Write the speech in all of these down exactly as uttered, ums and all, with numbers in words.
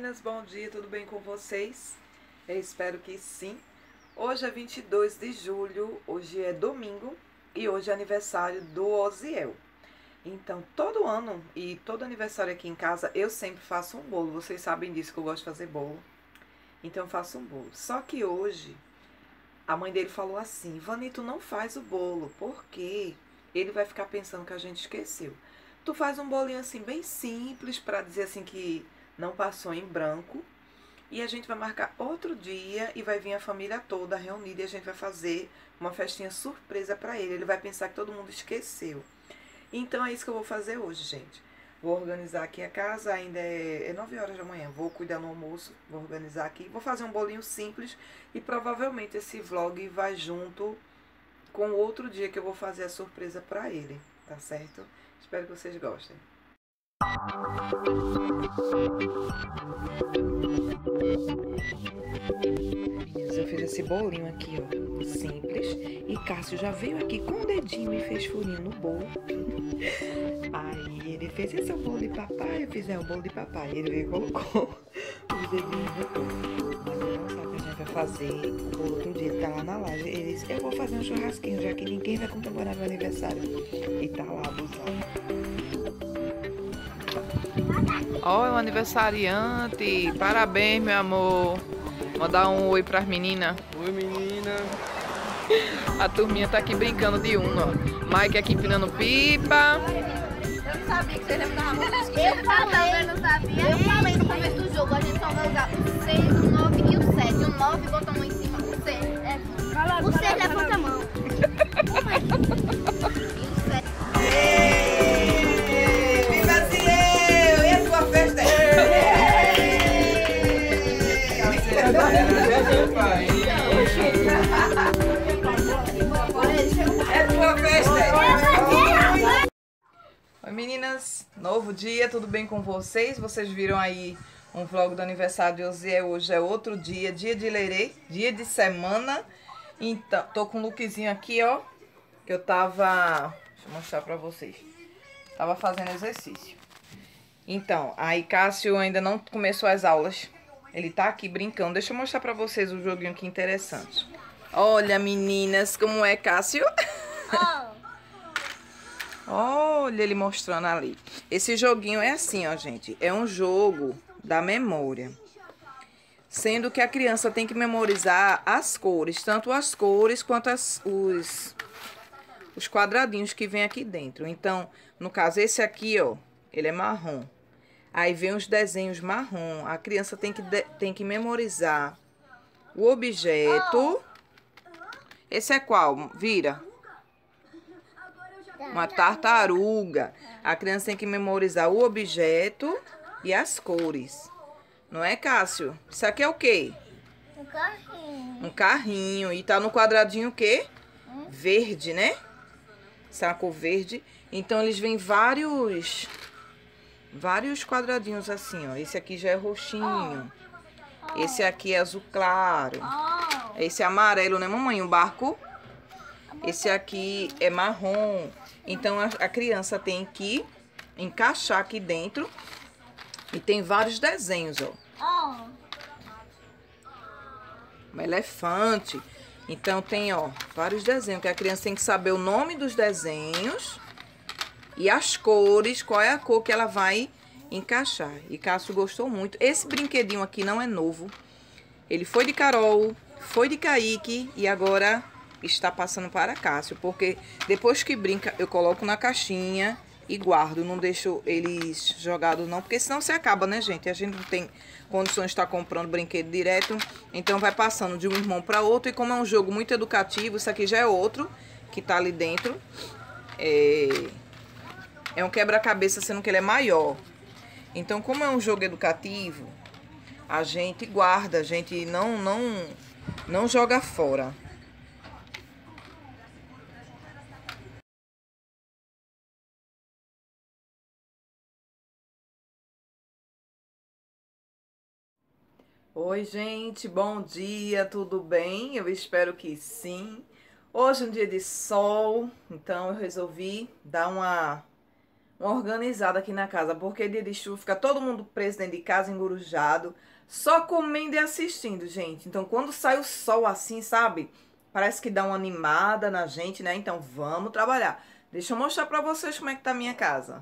meninas, bom dia, tudo bem com vocês? Eu espero que sim. Hoje é vinte e dois de julho, hoje é domingo e hoje é aniversário do Oziel. Então, todo ano e todo aniversário aqui em casa, eu sempre faço um bolo. Vocês sabem disso, que eu gosto de fazer bolo. Então, eu faço um bolo. Só que hoje, a mãe dele falou assim: Vani, tu não faz o bolo, porque ele vai ficar pensando que a gente esqueceu. Tu faz um bolinho assim, bem simples, para dizer assim que não passou em branco. E a gente vai marcar outro dia e vai vir a família toda reunida e a gente vai fazer uma festinha surpresa para ele. Ele vai pensar que todo mundo esqueceu. Então é isso que eu vou fazer hoje, gente. Vou organizar aqui a casa, ainda é, é nove horas da manhã. Vou cuidar no almoço, vou organizar aqui. Vou fazer um bolinho simples e provavelmente esse vlog vai junto com o outro dia que eu vou fazer a surpresa para ele, tá certo? Espero que vocês gostem. Eu fiz esse bolinho aqui, ó, simples. E Cássio já veio aqui com o dedinho e fez furinho no bolo. Aí ele fez: esse é o bolo de papai. Eu fiz: é o bolo de papai. Ele veio e colocou os dedinhos e botou. Mas ele não sabe que a gente vai fazer o bolo outro dia. Ele tá lá na live. Ele disse: eu vou fazer um churrasquinho, já que ninguém vai comemorar meu aniversário. E tá lá abusando. Ó, é um aniversariante. Parabéns, meu amor. Mandar um oi pras meninas. Oi, menina. A turminha tá aqui brincando de Uno, ó. Mike aqui empinando pipa. Eu não sabia que vocês lembravam muito. Eu falei, eu não sabia. Eu falei no começo do jogo, a gente só vai usar o seis, o nove e o sete. O nove bota a mão em cima. O seis, é. O seis levanta a mão. E o sete. Viva Ciel! E a sua festa? É tua festa! Oi, meninas, novo dia, tudo bem com vocês? Vocês viram aí um vlog do aniversário de Oziel. Hoje é outro dia, dia de lerê, dia de semana. Então, tô com um lookzinho aqui, ó, que eu tava... Deixa eu mostrar pra vocês. Tava fazendo exercício. Então, aí Cássio ainda não começou as aulas. Ele tá aqui brincando. Deixa eu mostrar pra vocês o joguinho que interessante. Olha, meninas, como é, Cássio? Olha ele mostrando ali. Esse joguinho é assim, ó, gente. É um jogo da memória. Sendo que a criança tem que memorizar as cores. Tanto as cores quanto as, os, os quadradinhos que vem aqui dentro. Então, no caso, esse aqui, ó, ele é marrom. Aí vem os desenhos marrom. A criança tem que, de, tem que memorizar o objeto. Esse é qual? Vira. Uma tartaruga. A criança tem que memorizar o objeto e as cores. Não é, Cássio? Isso aqui é o quê? Um carrinho. Um carrinho. E tá no quadradinho o quê? Hum? Verde, né? Essa é a cor verde. Então, eles vêm vários... Vários quadradinhos assim, ó. Esse aqui já é roxinho. Oh. Oh. Esse aqui é azul claro. Oh. Esse é amarelo, né, mamãe? O barco. Esse aqui é marrom. Então, a, a criança tem que encaixar aqui dentro. E tem vários desenhos, ó. Oh. Um elefante. Então, tem, ó, vários desenhos. Que a criança tem que saber o nome dos desenhos. E as cores, qual é a cor que ela vai encaixar. E Cássio gostou muito. Esse brinquedinho aqui não é novo. Ele foi de Carol, foi de Kaique e agora está passando para Cássio. Porque depois que brinca, eu coloco na caixinha e guardo. Não deixo eles jogados não, porque senão se acaba, né, gente? A gente não tem condições de estar comprando brinquedo direto. Então vai passando de um irmão para outro. E como é um jogo muito educativo, isso aqui já é outro que tá ali dentro. É... É um quebra-cabeça, sendo que ele é maior. Então, como é um jogo educativo, a gente guarda, a gente não, não, não joga fora. Oi, gente, bom dia, tudo bem? Eu espero que sim. Hoje é um dia de sol, então eu resolvi dar uma... uma organizada aqui na casa, porque dia de chuva fica todo mundo preso dentro de casa, engurujado, só comendo e assistindo, gente. Então, quando sai o sol assim, sabe? Parece que dá uma animada na gente, né? Então, vamos trabalhar. Deixa eu mostrar pra vocês como é que tá a minha casa.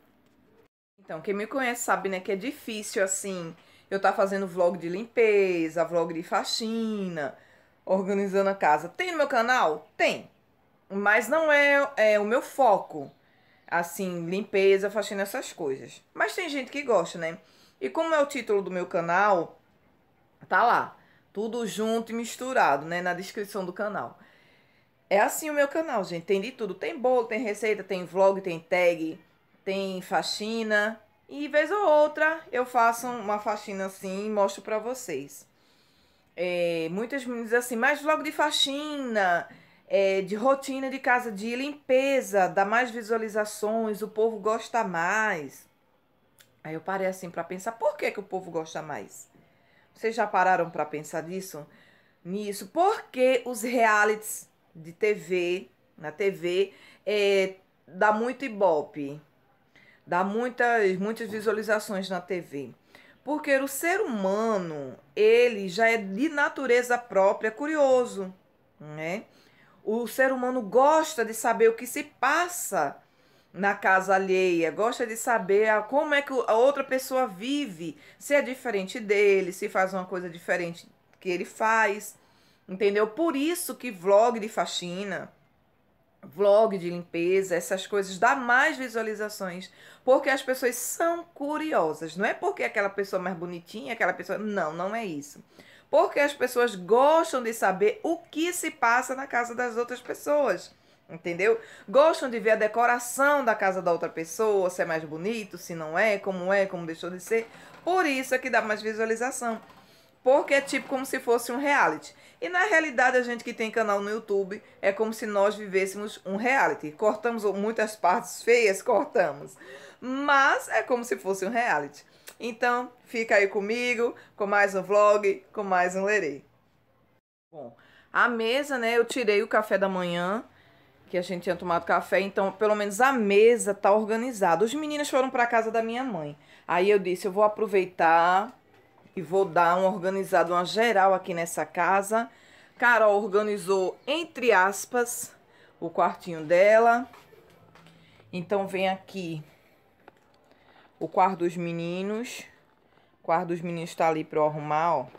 Então, quem me conhece sabe, né, que é difícil, assim, eu tá fazendo vlog de limpeza, vlog de faxina, organizando a casa. Tem no meu canal? Tem. Mas não é, é o meu foco, assim, limpeza, faxina, essas coisas. Mas tem gente que gosta, né? E como é o título do meu canal, tá lá. Tudo junto e misturado, né, na descrição do canal. É assim o meu canal, gente. Tem de tudo. Tem bolo, tem receita, tem vlog, tem tag, tem faxina. E vez ou outra eu faço uma faxina assim e mostro pra vocês. É, muitas meninas dizem assim, mas vlog de faxina, é, de rotina de casa, de limpeza, dá mais visualizações, o povo gosta mais. Aí eu parei assim pra pensar, por que que o povo gosta mais? Vocês já pararam pra pensar nisso? Nisso? Porque os realities de T V, na T V, é, dá muito ibope, dá muitas, muitas visualizações na T V. Porque o ser humano, ele já é de natureza própria curioso, né? O ser humano gosta de saber o que se passa na casa alheia, gosta de saber a, como é que a outra pessoa vive, se é diferente dele, se faz uma coisa diferente que ele faz, entendeu? Por isso que vlog de faxina, vlog de limpeza, essas coisas dá mais visualizações, porque as pessoas são curiosas. Não é porque aquela pessoa é mais bonitinha, aquela pessoa... Não, não é isso. Porque as pessoas gostam de saber o que se passa na casa das outras pessoas, entendeu? Gostam de ver a decoração da casa da outra pessoa, se é mais bonito, se não é, como é, como deixou de ser. Por isso é que dá mais visualização. Porque é tipo como se fosse um reality. E na realidade a gente que tem canal no YouTube é como se nós vivêssemos um reality. Cortamos muitas partes feias, cortamos. Mas é como se fosse um reality. Então fica aí comigo, com mais um vlog, com mais um lerê. Bom, a mesa, né, eu tirei o café da manhã, que a gente tinha tomado café, então pelo menos a mesa tá organizada. Os meninos foram para casa da minha mãe. Aí eu disse, eu vou aproveitar e vou dar uma organizada, uma geral aqui nessa casa. Carol organizou, entre aspas, o quartinho dela. Então vem aqui o quarto dos meninos. O quarto dos meninos tá ali para eu arrumar, ó.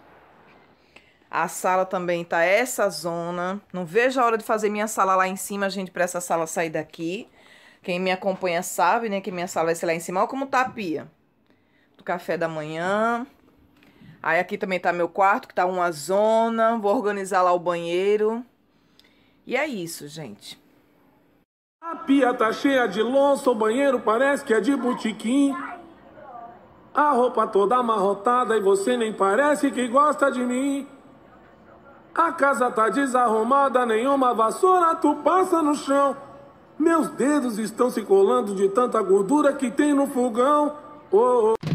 A sala também tá essa zona. Não vejo a hora de fazer minha sala lá em cima, gente, pra essa sala sair daqui. Quem me acompanha sabe, né, que minha sala vai ser lá em cima. Olha como tá a pia. Do café da manhã. Aí aqui também tá meu quarto, que tá uma zona. Vou organizar lá o banheiro. E é isso, gente. A pia tá cheia de louça, o banheiro parece que é de botequim. A roupa toda amarrotada e você nem parece que gosta de mim. A casa tá desarrumada, nenhuma vassoura tu passa no chão. Meus dedos estão se colando de tanta gordura que tem no fogão. Oh, oh.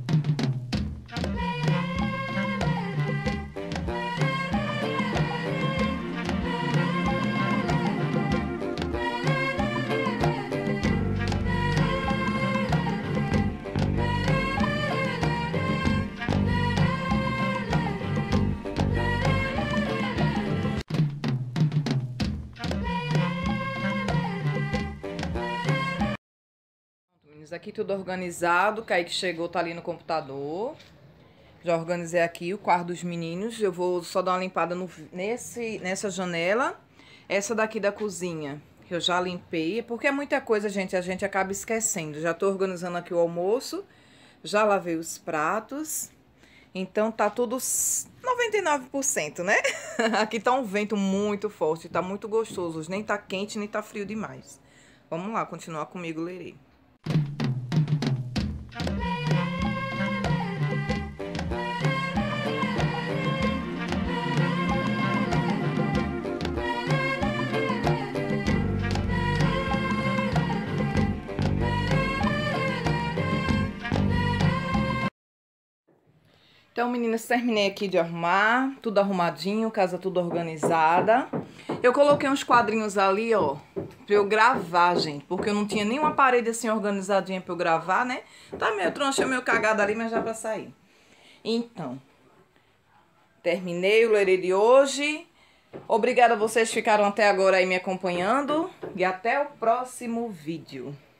Aqui tudo organizado, Kaique chegou, tá ali no computador. Já organizei aqui o quarto dos meninos. Eu vou só dar uma limpada no, nesse, nessa janela. Essa daqui da cozinha, que eu já limpei. Porque é muita coisa, gente, a gente acaba esquecendo. Já tô organizando aqui o almoço. Já lavei os pratos. Então tá tudo noventa e nove por cento, né? Aqui tá um vento muito forte, tá muito gostoso. Nem tá quente, nem tá frio demais. Vamos lá, continuar comigo, lerei. Então, meninas, terminei aqui de arrumar, tudo arrumadinho, casa tudo organizada. Eu coloquei uns quadrinhos ali, ó, pra eu gravar, gente, porque eu não tinha nenhuma parede assim organizadinha pra eu gravar, né? Tá meio troncha, meio cagada ali, mas já pra sair. Então, terminei o lerê de hoje. Obrigada a vocês que ficaram até agora aí me acompanhando. E até o próximo vídeo.